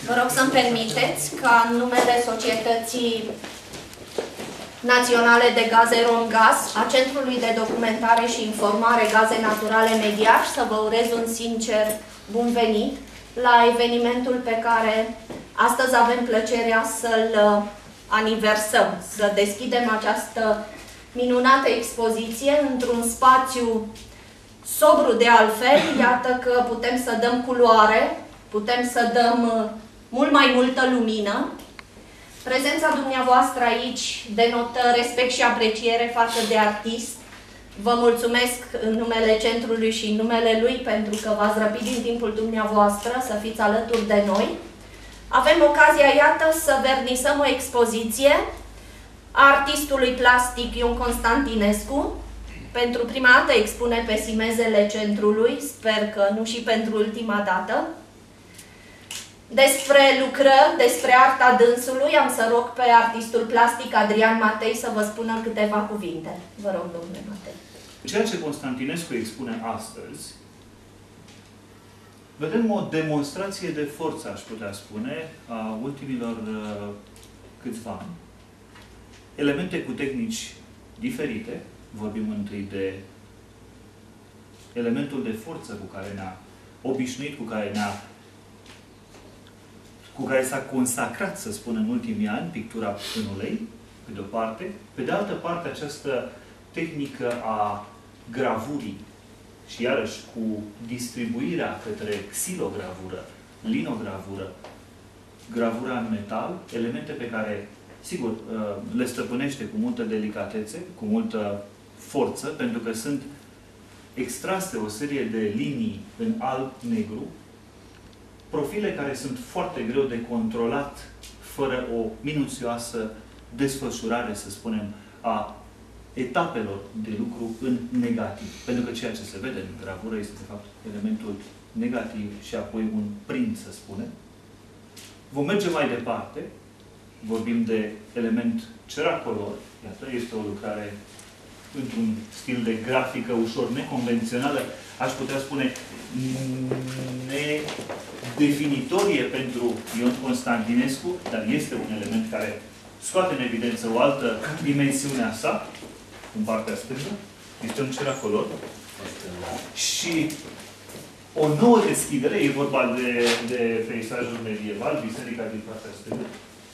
Vă rog să-mi permiteți ca în numele Societății Naționale de Gaze Romgaz, a Centrului de Documentare și Informare Gaze Naturale Mediaș, să vă urez un sincer bun venit la evenimentul pe care astăzi avem plăcerea să-l aniversăm, să deschidem această minunată expoziție într-un spațiu sobru de altfel. Iată că putem să dăm culoare, putem să dăm mult mai multă lumină. Prezența dumneavoastră aici denotă respect și apreciere față de artist. Vă mulțumesc în numele Centrului și în numele lui pentru că v-ați răpit din timpul dumneavoastră să fiți alături de noi. Avem ocazia, iată, să vernisăm o expoziție a artistului plastic Ion Constantinescu. Pentru prima dată expune pe simezele Centrului, sper că nu și pentru ultima dată. Despre lucrări, despre arta dânsului, am să rog pe artistul plastic Adrian Matei să vă spună câteva cuvinte. Vă rog, domnule Matei. Ceea ce Constantinescu expune astăzi, vedem o demonstrație de forță, aș putea spune, a ultimilor câțiva ani. Elemente cu tehnici diferite. Vorbim întâi de elementul de forță cu care ne-a obișnuit, cu care s-a consacrat, să spun, în ultimii ani, pictura pânulei, pe de-o parte. Pe de altă parte, această tehnică a gravurii și, iarăși, cu distribuirea către xilogravură, linogravură, gravura în metal, elemente pe care, sigur, le stăpânește cu multă delicatețe, cu multă forță, pentru că sunt extrase o serie de linii în alb-negru, profile care sunt foarte greu de controlat fără o minuțioasă desfășurare, să spunem, a etapelor de lucru în negativ. Pentru că ceea ce se vede în gravură este, de fapt, elementul negativ și apoi un print, să spunem. Vom merge mai departe. Vorbim de element ceracolor. Iată, este o lucrare într-un stil de grafică ușor neconvențională, aș putea spune nedefinitorie pentru Ion Constantinescu, dar este un element care scoate în evidență o altă dimensiune a sa, în partea stângă. Este un ceracolor. Și o nouă deschidere, e vorba de peisajul medieval, biserica din partea stângă,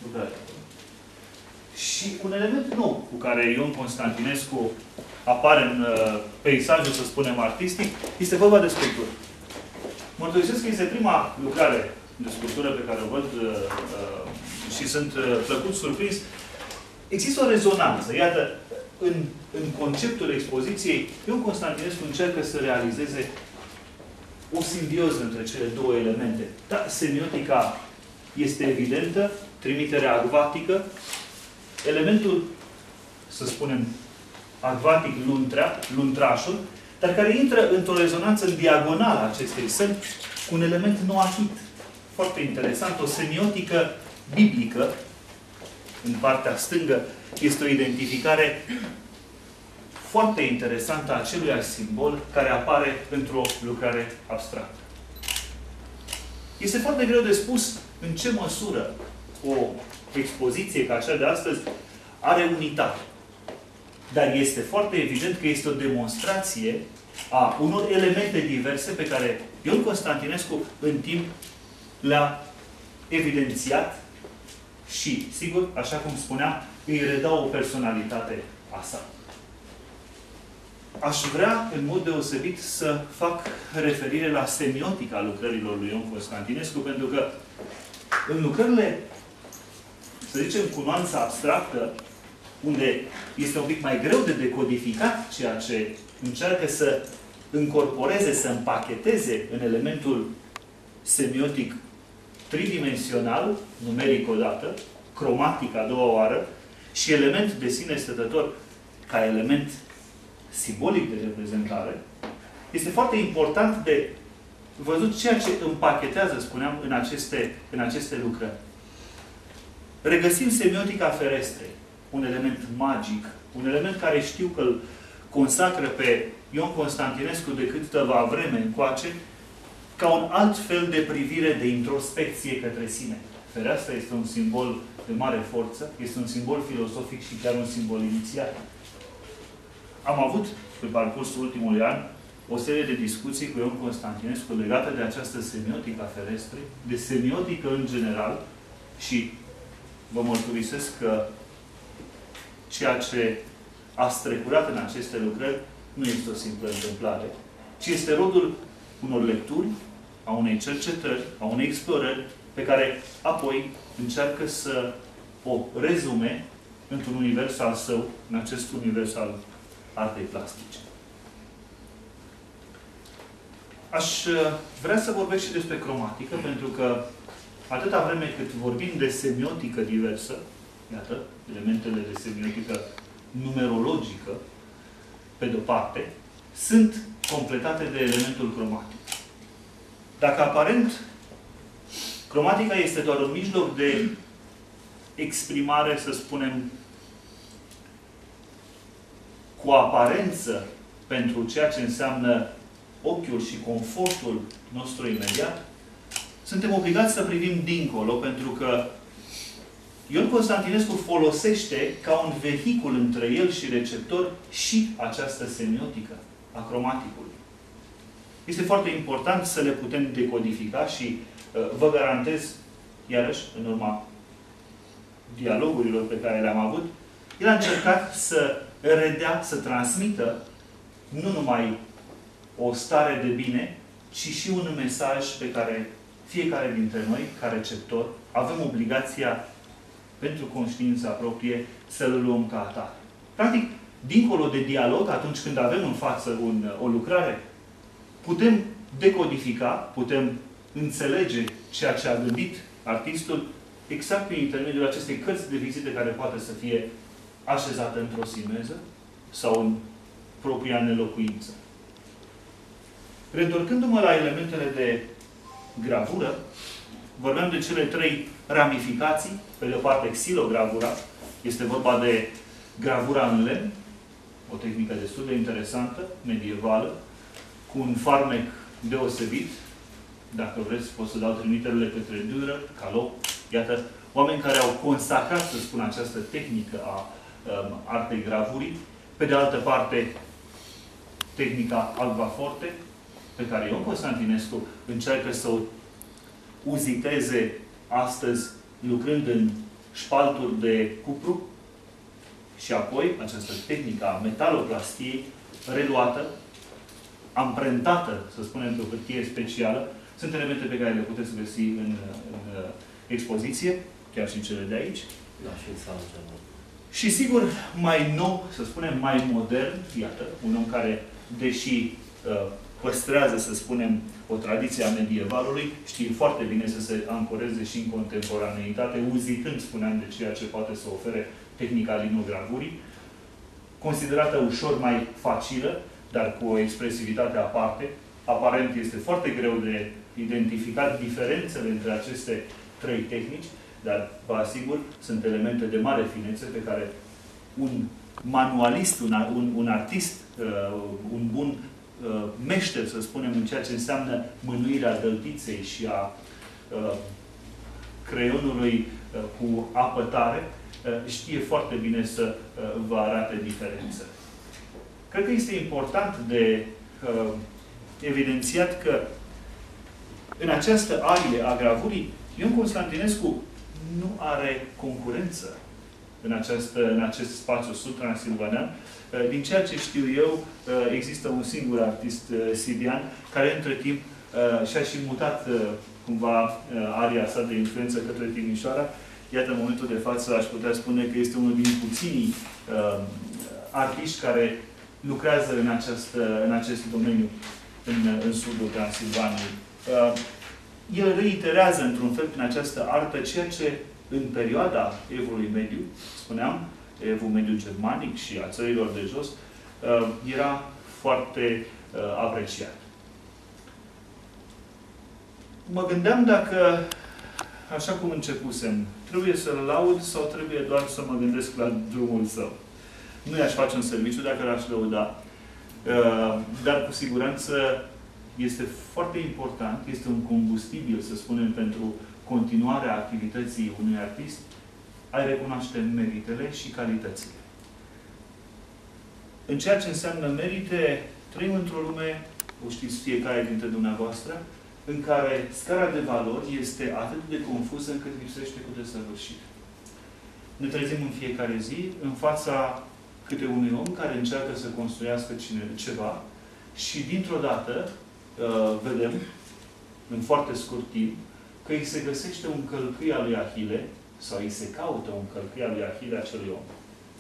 și un element nou cu care Ion Constantinescu apare în peisajul, să spunem, artistic, este vorba de sculptură. Mărturisesc că este prima lucrare de sculptură pe care o văd și sunt plăcut surprins. Există o rezonanță. Iată, în conceptul expoziției, Ion Constantinescu încearcă să realizeze o simbioză între cele două elemente. Da, semiotica este evidentă, trimiterea acvatică, elementul, să spunem, acvatic luntrașul, dar care intră într-o rezonanță în diagonală acestei săli cu un element noachit. Foarte interesant, o semiotică biblică, în partea stângă, este o identificare foarte interesantă a acelui simbol care apare într-o lucrare abstractă. Este foarte greu de spus în ce măsură o expoziție ca cea de astăzi are unitate. Dar este foarte evident că este o demonstrație a unor elemente diverse pe care Ion Constantinescu în timp le-a evidențiat și, sigur, așa cum spuneam, îi redă o personalitate a sa. Aș vrea, în mod deosebit, să fac referire la semiotica lucrărilor lui Ion Constantinescu, pentru că în lucrările, să zicem, cu nuanța abstractă, unde este un pic mai greu de decodificat ceea ce încearcă să încorporeze, să împacheteze în elementul semiotic tridimensional, numeric odată, cromatic a doua oară, și element de sine stătător ca element simbolic de reprezentare, este foarte important de văzut ceea ce împachetează, spuneam, în aceste lucrări. Regăsim semiotica ferestrei, un element magic, un element care știu că îl consacră pe Ion Constantinescu de câteva vreme încoace, ca un alt fel de privire de introspecție către sine. Fereastra este un simbol de mare forță, este un simbol filosofic și chiar un simbol inițial. Am avut, pe parcursul ultimului an, o serie de discuții cu Ion Constantinescu legate de această semiotică a ferestrei, de semiotică în general, și vă mărturisesc că ceea ce a strecurat în aceste lucrări nu este o simplă întâmplare, ci este rodul unor lecturi, a unei cercetări, a unei explorări, pe care apoi încearcă să o rezume într-un univers al său, în acest univers al artei plastice. Aș vrea să vorbesc și despre cromatică, pentru că atâta vreme cât vorbim de semiotică diversă, iată, elementele de semiotică numerologică, pe de-o parte, sunt completate de elementul cromatic. Dacă aparent cromatica este doar un mijloc de exprimare, să spunem, cu aparență pentru ceea ce înseamnă ochiul și confortul nostru imediat, suntem obligați să privim dincolo, pentru că Ion Constantinescu folosește ca un vehicul între el și receptor și această semiotică a cromaticului. Este foarte important să le putem decodifica și vă garantez, iarăși, în urma dialogurilor pe care le-am avut, el a încercat să redea, să transmită nu numai o stare de bine, ci și un mesaj pe care fiecare dintre noi, ca receptor, avem obligația pentru conștiința proprie să-l luăm ca atare. Practic, dincolo de dialog, atunci când avem în față o lucrare, putem decodifica, putem înțelege ceea ce a gândit artistul exact prin intermediul acestei cărți de vizite care poate să fie așezată într-o simeză sau în propria nelocuință. Reîntorcându-mă la elementele de gravură, vorbeam de cele trei ramificații. Pe de o parte, xilogravura. Este vorba de gravura în lemn, o tehnică destul de interesantă, medievală, cu un farmec deosebit. Dacă vreți, pot să dau trimiterile către Dürer, Calot. Iată, oameni care au consacrat, să spun, această tehnică a artei gravurii. Pe de altă parte, tehnica albaforte, pe care Ion Constantinescu încearcă să o uziteze astăzi, lucrând în șpalturi de cupru, și apoi această tehnică a metaloplastiei, reluată, amprentată, să spunem, pe o hârtie specială. Sunt elemente pe care le puteți găsi în expoziție, chiar și cele de aici. Da, și în sală. Și sigur, mai nou, să spunem, mai modern, iată, un om care, deși păstrează, să spunem, o tradiție a medievalului, știe foarte bine să se ancoreze și în contemporaneitate, uzitând, spuneam, de ceea ce poate să ofere tehnica linogravurii, considerată ușor mai facilă, dar cu o expresivitate aparte. Aparent este foarte greu de identificat diferențele între aceste trei tehnici, dar, vă asigur, sunt elemente de mare finețe pe care un manualist, un artist, un bun meșter, să spunem, în ceea ce înseamnă mânuirea dăltiței și a creionului cu apă tare, știe foarte bine să vă arate diferențe. Cred că este important de evidențiat că în această arie a gravurii, Ion Constantinescu nu are concurență în acest spațiu sud-transilvanean. Din ceea ce știu eu, există un singur artist sirian care între timp și-a și mutat cumva aria sa de influență către Timișoara. Iată, în momentul de față, aș putea spune că este unul din puținii artiști care lucrează în acest domeniu în sudul Transilvaniei. El reiterează, într-un fel, prin această artă, ceea ce în perioada Evului Mediu, spuneam, Evul Mediu germanic și a țărilor de jos, era foarte apreciat. Mă gândeam dacă, așa cum începusem, trebuie să-l laud sau trebuie doar să mă gândesc la drumul său. Nu i-aș face un serviciu dacă l-aș lăuda, dar cu siguranță este foarte important, este un combustibil, să spunem, pentru continuarea activității unui artist, ai recunoaște meritele și calitățile. În ceea ce înseamnă merite, trăim într-o lume, o știți fiecare dintre dumneavoastră, în care scara de valori este atât de confuză încât lipsește cu desăvârșire. Ne trezim în fiecare zi în fața câte unui om care încearcă să construiască ceva și dintr-o dată vedem, în foarte scurt timp, că îi se găsește un călcâi al lui Ahile sau îi se caută un călcâi al lui Ahile acelui om.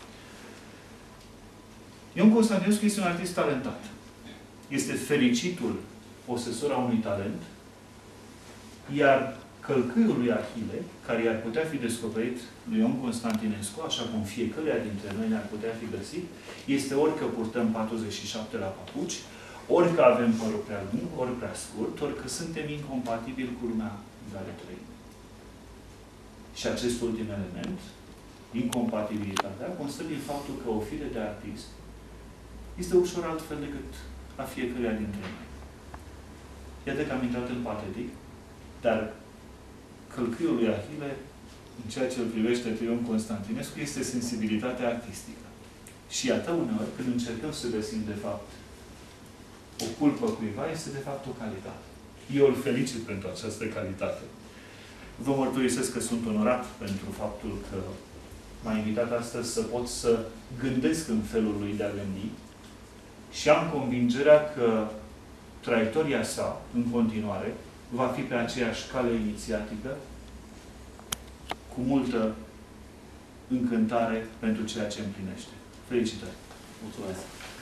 Ion Constantinescu este un artist talentat. Este fericitul posesor a unui talent, iar călcâiul lui Ahile, care i-ar putea fi descoperit lui Ion Constantinescu, așa cum fiecăruia dintre noi ne-ar putea fi găsit, este ori că purtăm 47 la papuci, ori că avem părul prea lung, ori prea scurt, ori că suntem incompatibili cu lumea în care trăim. Și acest ultim element, incompatibilitatea, constă din faptul că o fire de artist este ușor altfel decât a fiecăruia dintre noi. Iată că am intrat în patetic, dar călcâiul lui Ahile, în ceea ce îl privește pe Ion Constantinescu, este sensibilitatea artistică. Și iată uneori, când încercăm să găsim, de fapt, o culpă cuiva, este, de fapt, o calitate. Eu îl felicit pentru această calitate. Vă mărturisesc că sunt onorat pentru faptul că m-a invitat astăzi să pot să gândesc în felul lui de a gândi și am convingerea că traiectoria sa, în continuare, va fi pe aceeași cale inițiatică, cu multă încântare pentru ceea ce împlinește. Felicitări! Mulțumesc!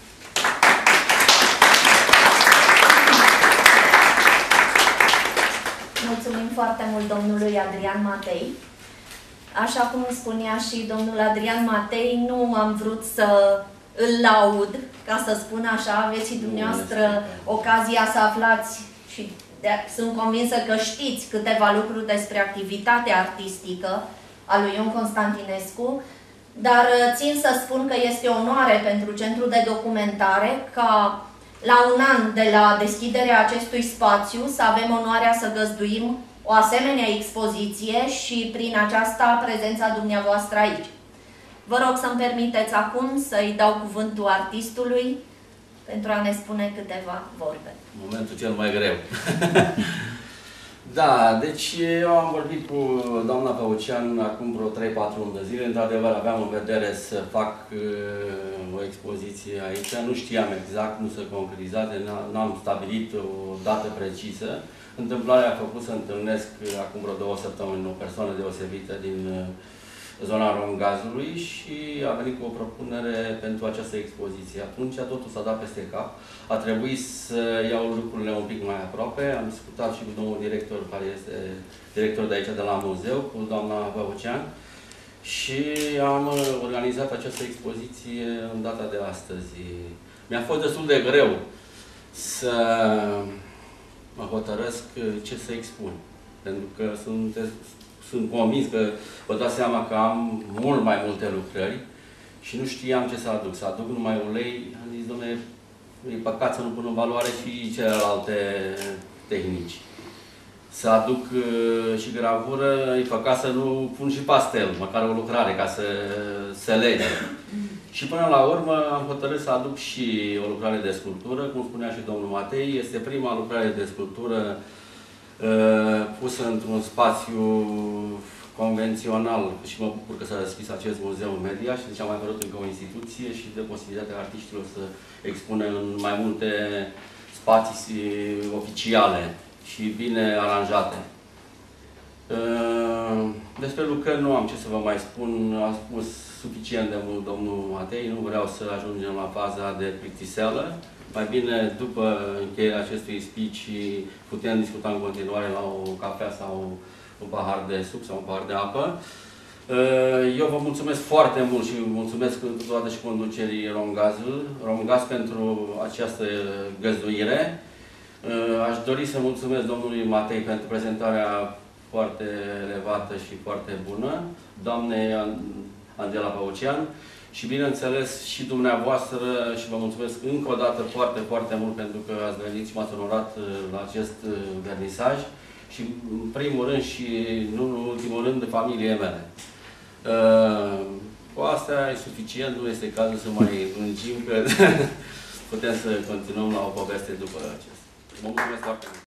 Mulțumim foarte mult domnului Adrian Matei. Așa cum spunea și domnul Adrian Matei, nu am vrut să îl laud, ca să spun așa, aveți și dumneavoastră ocazia să aflați și sunt convinsă că știți câteva lucruri despre activitatea artistică a lui Ion Constantinescu, dar țin să spun că este o onoare pentru Centrul de Documentare ca la un an de la deschiderea acestui spațiu să avem onoarea să găzduim o asemenea expoziție și prin aceasta prezența dumneavoastră aici. Vă rog să-mi permiteți acum să-i dau cuvântul artistului pentru a ne spune câteva vorbe. Momentul cel mai greu. Da, deci eu am vorbit cu doamna Păucean acum vreo 3-4 luni de zile. Într-adevăr, aveam în vedere să fac o expoziție aici. Nu știam exact, nu se concretizate, n-am stabilit o dată precisă. Întâmplarea a făcut să întâlnesc acum vreo 2 săptămâni o persoană deosebită din zona Romgazului și a venit cu o propunere pentru această expoziție. Atunci totul s-a dat peste cap. A trebuit să iau lucrurile un pic mai aproape. Am discutat și cu domnul director, care este director de aici, de la muzeu, cu doamna Păucean, și am organizat această expoziție în data de astăzi. Mi-a fost destul de greu să mă hotărăsc ce să expun. Pentru că sunt convins că vă dați seama că am mult mai multe lucrări și nu știam ce să aduc. Să aduc numai ulei, am zis, dom'le, e păcat să nu pun în valoare și celelalte tehnici. Să aduc și gravură, e păcat să nu pun și pastel, măcar o lucrare, ca să se lege. Și până la urmă am hotărât să aduc și o lucrare de sculptură, cum spunea și domnul Matei. Este prima lucrare de sculptură pusă într-un spațiu convențional și mă bucur că s-a deschis acest muzeu media și deci am mai văzut încă o instituție și de posibilitatea artiștilor să expună în mai multe spații oficiale și bine aranjate. Despre lucrări nu am ce să vă mai spun, a spus suficient de mult domnul Matei, nu vreau să ajungem la faza de plictiseală. Mai bine, după încheierea acestui speech, putem discuta în continuare la o cafea sau un pahar de suc sau un pahar de apă. Eu vă mulțumesc foarte mult și mulțumesc toate și conducerii Romgaz pentru această găzduire. Aș dori să mulțumesc domnului Matei pentru prezentarea foarte elevată și foarte bună, doamnei Angela Păucean și bineînțeles și dumneavoastră și vă mulțumesc încă o dată foarte, foarte mult pentru că ați venit și m-ați onorat la acest vernisaj și în primul rând și nu în ultimul rând de familiei mele. Cu asta e suficient, nu este cazul să mai lungim, că putem să continuăm la o poveste după acesta. Vă mulțumesc foarte mult!